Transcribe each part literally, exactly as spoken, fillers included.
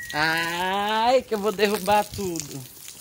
Ai, que eu vou derrubar tudo.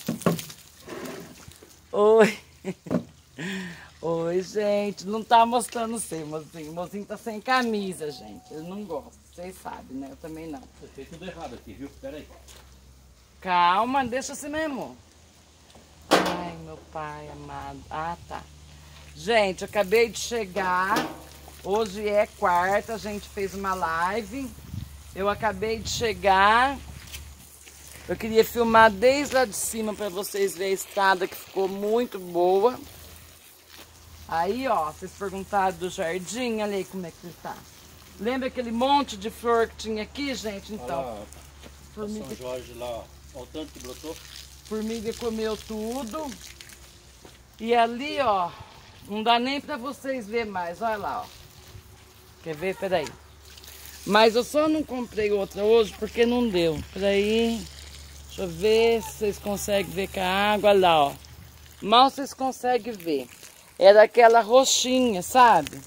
Oi. Oi, gente. Não tá mostrando você, mozinho. O mozinho tá sem camisa, gente. Ele não gosta. Vocês sabem, né? Eu também não. Você fez tudo errado aqui, viu? Pera aí. Calma, deixa assim mesmo. Ai, meu pai amado. Ah, tá. Gente, eu acabei de chegar. Hoje é quarta, a gente fez uma live. Eu acabei de chegar. Eu queria filmar desde lá de cima para vocês verem a estrada que ficou muito boa. Aí, ó, vocês perguntaram do jardim, olha aí como é que ele tá. Lembra aquele monte de flor que tinha aqui, gente? Então, Olha lá, formiga, São Jorge lá, ó. Olha o tanto que brotou. formiga comeu tudo. E ali, ó, não dá nem para vocês verem mais, olha lá, ó. Quer ver? Peraí. Mas eu só não comprei outra hoje porque não deu. Peraí. Deixa eu ver se vocês conseguem ver com a água. Olha lá, ó. Mal vocês conseguem ver. Era aquela roxinha, sabe?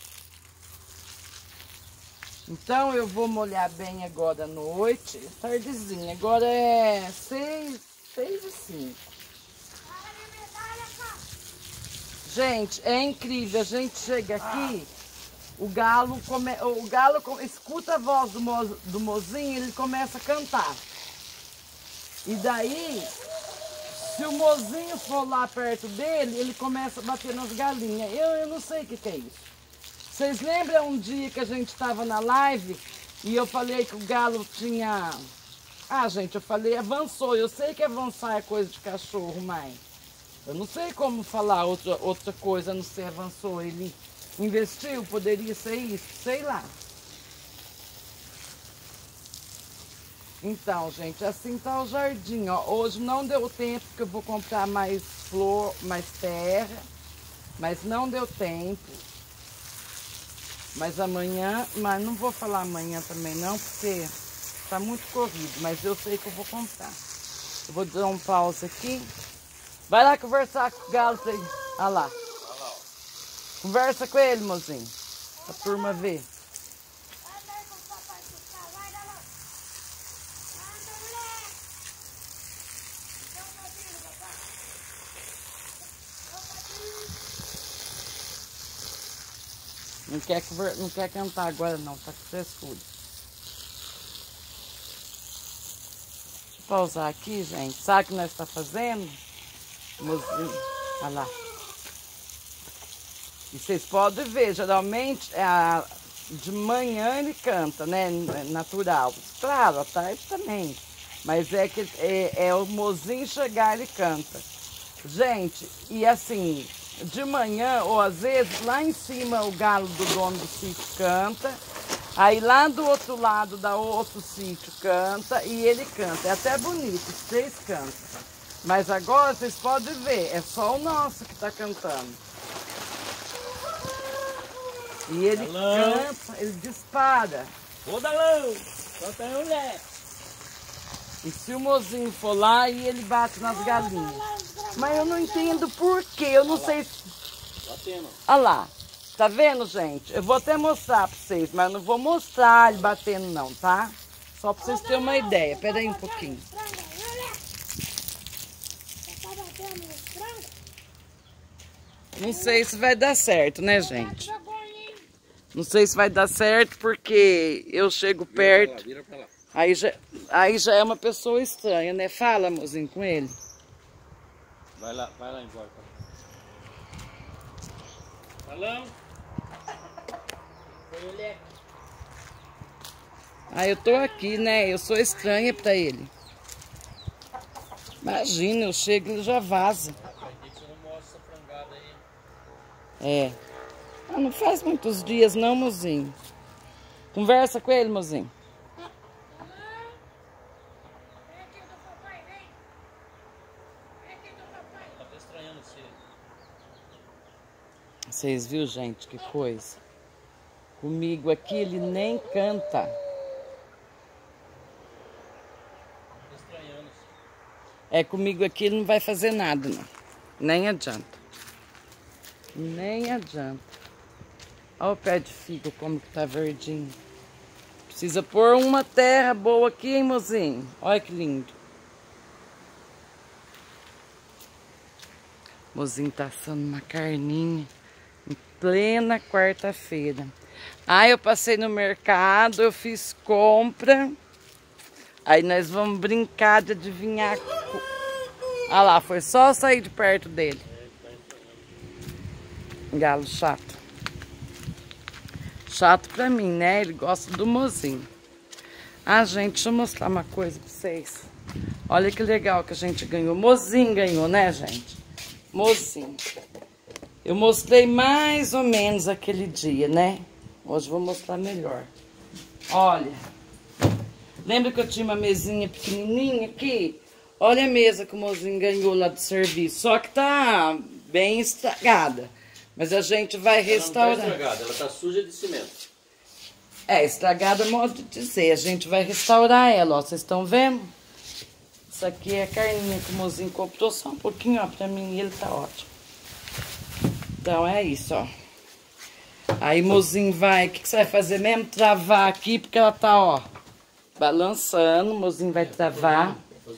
Então eu vou molhar bem agora à noite. Tardezinha. Agora é seis, seis e cinco. Gente, é incrível. A gente chega aqui, o galo, come, o galo escuta a voz do, mo, do mozinho, ele começa a cantar. E daí, se o mozinho for lá perto dele, ele começa a bater nas galinhas. Eu, eu não sei o que, que é isso. Vocês lembram um dia que a gente estava na live e eu falei que o galo tinha... Ah, gente, eu falei avançou. Eu sei que avançar é coisa de cachorro, mãe. Eu não sei como falar outra, outra coisa, a não ser avançou. Ele investiu, poderia ser isso, sei lá. Então, gente, assim tá o jardim, ó. Hoje não deu tempo, porque eu vou comprar mais flor, mais terra. Mas não deu tempo. Mas amanhã, mas não vou falar amanhã também não, porque tá muito corrido. Mas eu sei que eu vou comprar. Eu vou dar um pause aqui. Vai lá conversar com o galo aí. Olha lá. Conversa com ele, mozinho. A turma ver. Não quer, não quer cantar agora não, tá com frescura. Deixa eu pausar aqui, gente. Sabe o que nós estamos fazendo? Mozinho. Olha lá. E vocês podem ver, geralmente é, de manhã ele canta, né? Natural. Claro, à tarde também. Mas é que é, é o mozinho chegar ele canta. Gente, e assim... De manhã, ou às vezes, lá em cima o galo do dono do sítio canta. Aí lá do outro lado da outro sítio canta e ele canta. É até bonito, vocês cantam. Mas agora vocês podem ver, é só o nosso que está cantando. E ele Dalão. Canta, ele dispara. Ô Dalão, canta aí, mulher. E se o mozinho for lá, e ele bate nas galinhas. Mas eu não entendo por quê, eu não sei se... Batendo. Olha lá, tá vendo, gente? Eu vou até mostrar pra vocês, mas não vou mostrar ele batendo não, tá? Só pra vocês terem uma ideia. Pera aí um pouquinho. Não sei se vai dar certo, né, gente? Não sei se vai dar certo porque eu chego perto... Vira pra lá, vira pra lá. Aí já, aí já é uma pessoa estranha, né? Fala, mozinho, com ele. Vai lá, vai lá embora. Balão. Ah, eu tô aqui, né? Eu sou estranha pra ele. Imagina, eu chego e ele já vaza. É. Ah, não faz muitos dias não, mozinho. Conversa com ele, mozinho. Vocês viram, gente, que coisa? Comigo aqui ele nem canta. É, comigo aqui ele não vai fazer nada, não. Nem adianta. Nem adianta. Olha o pé de figo como que tá verdinho. Pra Precisa pôr uma terra boa aqui, hein, mozinho? Olha que lindo. Mozinho tá assando uma carninha em plena quarta-feira. Aí eu passei no mercado, eu fiz compra. Aí nós vamos brincar de adivinhar. Ah lá, foi só sair de perto dele. Galo chato. Chato pra mim, né? Ele gosta do mozinho. Ah, gente, deixa eu mostrar uma coisa pra vocês. Olha que legal que a gente ganhou. Mozinho ganhou, né, gente? Mozinho. Eu mostrei mais ou menos aquele dia, né? Hoje vou mostrar melhor. Olha. Lembra que eu tinha uma mesinha pequenininha aqui? Olha a mesa que o mozinho ganhou lá do serviço. Só que tá bem estragada. Mas a gente vai restaurar. Ela não tá estragada, ela tá suja de cimento. É, estragada é modo de dizer. A gente vai restaurar ela, ó. Vocês estão vendo? Isso aqui é a carninha que o mozinho comprou. Só um pouquinho, ó, pra mim. E ele tá ótimo. Então é isso, ó. Aí, mozinho, vai... O que, que você vai fazer mesmo? Travar aqui, porque ela tá, ó, balançando. O mozinho vai travar.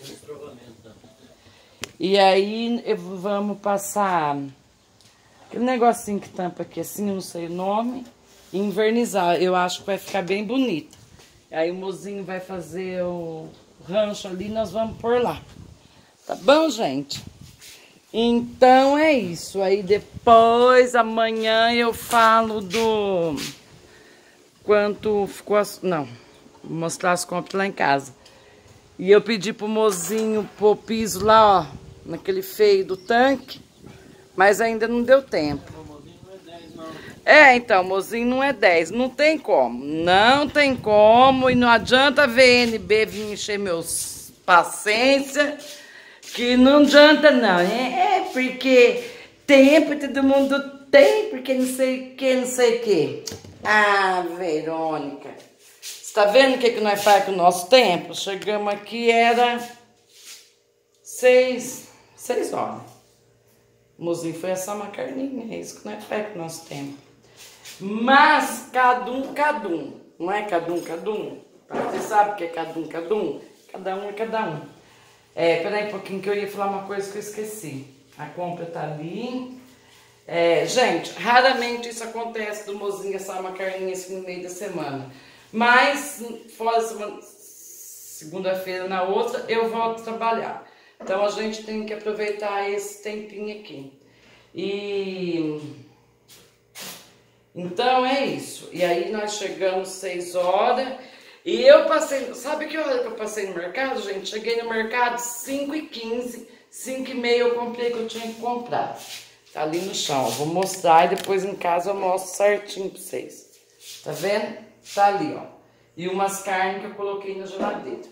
E aí, vamos passar... aquele negocinho que tampa aqui assim, eu não sei o nome. E invernizar. Eu acho que vai ficar bem bonito. Aí o mozinho vai fazer o rancho ali, nós vamos por lá. Tá bom, gente? Então é isso. Aí depois, amanhã eu falo do... quanto ficou... As... não, vou mostrar as compras lá em casa. E eu pedi pro mozinho pôr piso lá, ó, naquele feio do tanque. Mas ainda não deu tempo. É, então, mozinho não é dez. Não tem como. Não tem como. E não adianta a V N B vir encher meus paciência. Que não adianta, não. É, é porque tempo todo mundo tem. Porque não sei o que, não sei o que. Ah, Verônica. Você tá vendo o que, que nós fazemos com o nosso tempo? Chegamos aqui, era seis, seis horas. O mozinho foi assar uma carninha, é isso que nós faz com o nosso tempo. Mas, cada um, cada um. Não é cada um, cada um? Você sabe o que é cada um, cada um? Cada um é cada um. É, peraí um pouquinho que eu ia falar uma coisa que eu esqueci. A compra tá ali. É, gente, raramente isso acontece do mozinho assar uma carninha assim no meio da semana. Mas, fora segunda-feira, na outra, eu volto a trabalhar. Então, a gente tem que aproveitar esse tempinho aqui. E... então, é isso. E aí, nós chegamos seis horas. E eu passei... sabe que hora que eu passei no mercado, gente? Cheguei no mercado cinco e quinze, cinco e meia eu comprei o que eu tinha que comprar. Tá ali no chão. Eu vou mostrar e depois em casa eu mostro certinho pra vocês. Tá vendo? Tá ali, ó. E umas carnes que eu coloquei na geladeira.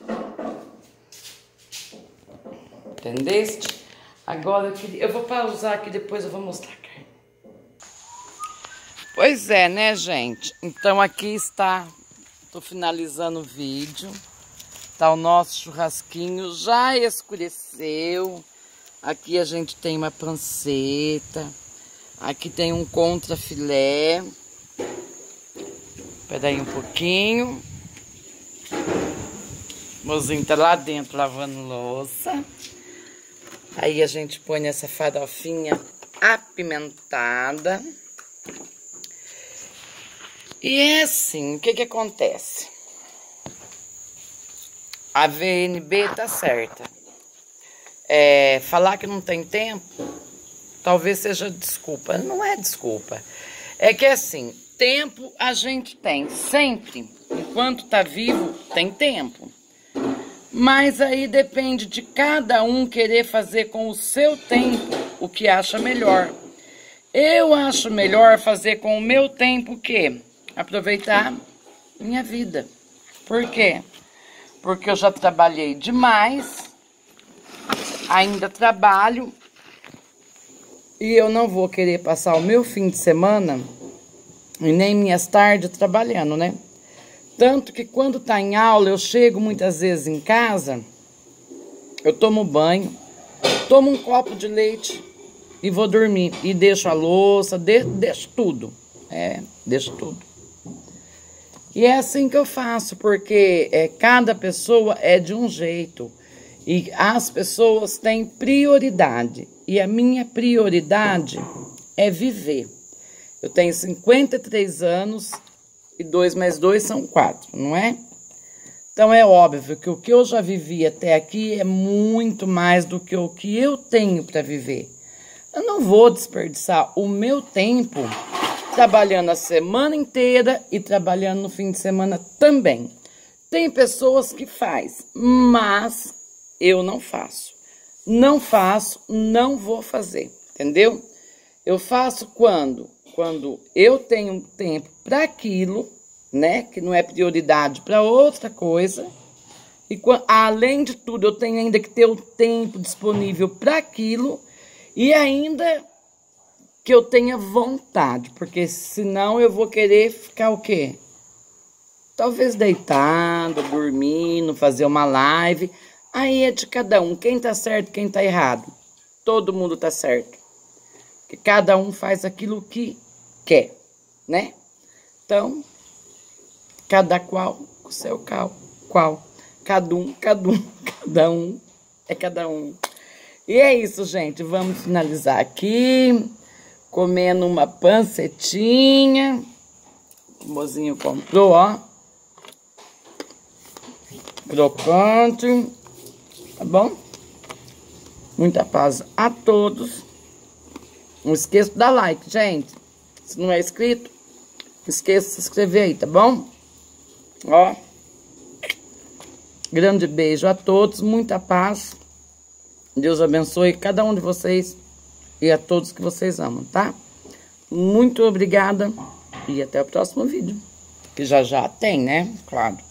Entendeste? Agora eu, queria, eu vou pausar aqui, depois eu vou mostrar a carne. Pois é, né, gente? Então aqui está, tô finalizando o vídeo. Tá o nosso churrasquinho, já escureceu. Aqui a gente tem uma panceta. Aqui tem um contrafilé. Espera aí um pouquinho. O mozinho tá lá dentro lavando louça. Aí a gente põe essa farofinha apimentada. E é assim, o que que acontece? A V N B tá certa. É, falar que não tem tempo, talvez seja desculpa. Não é desculpa. É que assim, tempo a gente tem sempre. Enquanto tá vivo, tem tempo. Mas aí depende de cada um querer fazer com o seu tempo o que acha melhor. Eu acho melhor fazer com o meu tempo o quê? Aproveitar minha vida. Por quê? Porque eu já trabalhei demais, ainda trabalho, e eu não vou querer passar o meu fim de semana e nem minhas tardes trabalhando, né? Tanto que quando tá em aula, eu chego muitas vezes em casa, eu tomo banho, tomo um copo de leite e vou dormir. E deixo a louça, de, deixo tudo. É, deixo tudo. E é assim que eu faço, porque é, cada pessoa é de um jeito. E as pessoas têm prioridade. E a minha prioridade é viver. Eu tenho cinquenta e três anos e dois mais dois são quatro, não é? Então é óbvio que o que eu já vivi até aqui é muito mais do que o que eu tenho para viver. Eu não vou desperdiçar o meu tempo trabalhando a semana inteira e trabalhando no fim de semana também. Tem pessoas que faz, mas eu não faço. Não faço, não vou fazer, entendeu? Eu faço quando, quando eu tenho tempo para aquilo, né? Que não é prioridade para outra coisa. E quando, além de tudo, eu tenho ainda que ter o tempo disponível para aquilo e ainda que eu tenha vontade, porque senão eu vou querer ficar o quê? Talvez deitado, dormindo, fazer uma live. Aí é de cada um, quem tá certo, quem tá errado. Todo mundo tá certo. Porque cada um faz aquilo que quer, né? Então, cada qual com o seu qual, qual. Cada um, cada um, cada um, é cada um. E é isso, gente. Vamos finalizar aqui, comendo uma pancetinha. O mozinho comprou, ó. Crocante. Tá bom? Muita paz a todos. Não esqueça de dar like, gente. Se não é inscrito, não esqueça de se inscrever aí, tá bom? Ó. Grande beijo a todos. Muita paz. Deus abençoe cada um de vocês e a todos que vocês amam, tá? Muito obrigada e até o próximo vídeo. Que já já tem, né? Claro.